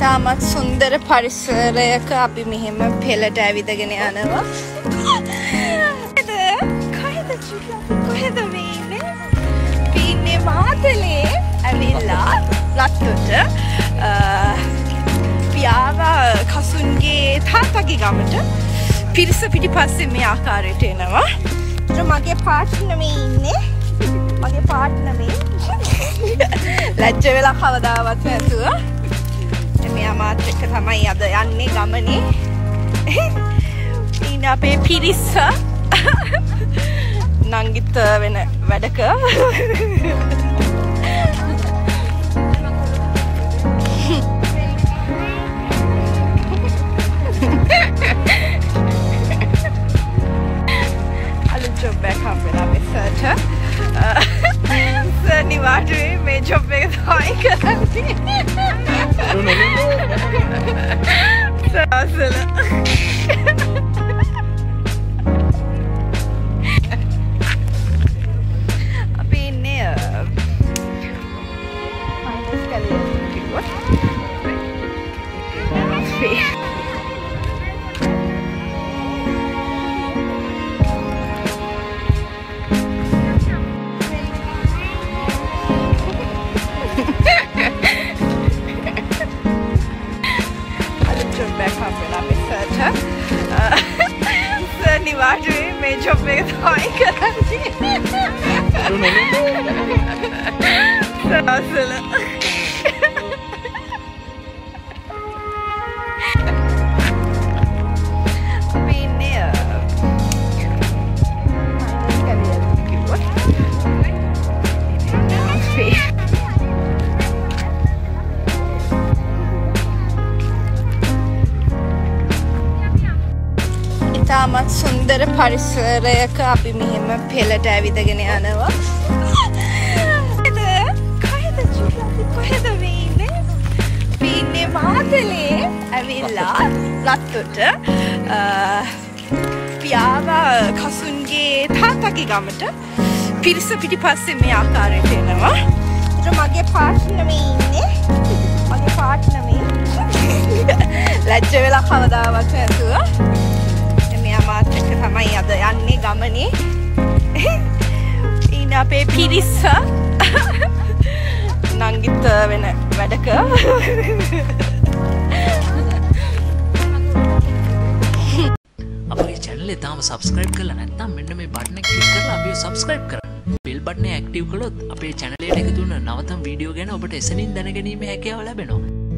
ඉතාමත් සුන්දර පරිසරයක අපි මෙහෙම පෙළට ඇවිදගෙන යනවා. කොහෙද මේ ඉන්නේ? අපි ඉන්නේ මාතලේ ඇවිල්ලා රත්තොට පියාව කසුන්ගේ තාත්තගේ ගමට පිරිස පිටිපස්සේ මේ ආකාරයට එනවා. මගේ පාර්ට්නර් මේ ඉන්නේ. මගේ පාර්ට්නර් මේ ලැජ්ජ වෙලා කවදාවත් නැතුව මෙයා මාත් එක්ක තමයි අද යන්නේ ගමනේ. ඉන්න අපේ පිරිස නංගිත් වෙන වැඩක. අලුත් ජොබ් එකක් හම්බෙලා මේ සර්ච් සර් නිවාඩුවේ මේ ජොබ් එක තමයි කරන්නේ. සාසල අපි ඉන්නේ ෆයිනස් කලිය කිව්වා. සර් නිවාඩුවේ මේ ජොබ් එක තමයි කරන්නේ. සාසල අපි ඉන්නේ ෆයිනස් කලිය කිව්වා. ඉතාමත් සුන්දර පරිසරයක අපි මෙහෙම පෙළට ඇවිදගෙන යනවා. කොහෙද මේ ඉන්නේ? අපි ඉන්නේ මාතලේ ඇවිල්ලා රත්තොට පියාව කසුන්ගේ තාත්තගේ ගමට පිරිස පිටිපස්සේ මේ ආකාරයට එනවා. මගේ පාර්ට්නර් මේ ඉන්නේ. මගේ පාර්ට්නර් මේ ලැජ්ජ වෙලා කවදාවත් නැතුව මාත් එක්ක තමයි අද යන්නේ ගමනේ. ඉන්න අපේ පිරිස නංගිත් වෙන වැඩක. අපේ channel එක තාම subscribe කරලා නැත්නම් මෙන්න මේ button එක click කරලා අපිව subscribe කරන්න. bell button එක active කළොත් අපේ channel එකට එකතු වෙන නවතම වීඩියෝ ගැන ඔබට එසනින් දැනගැනීමේ හැකියාව ලැබෙනවා.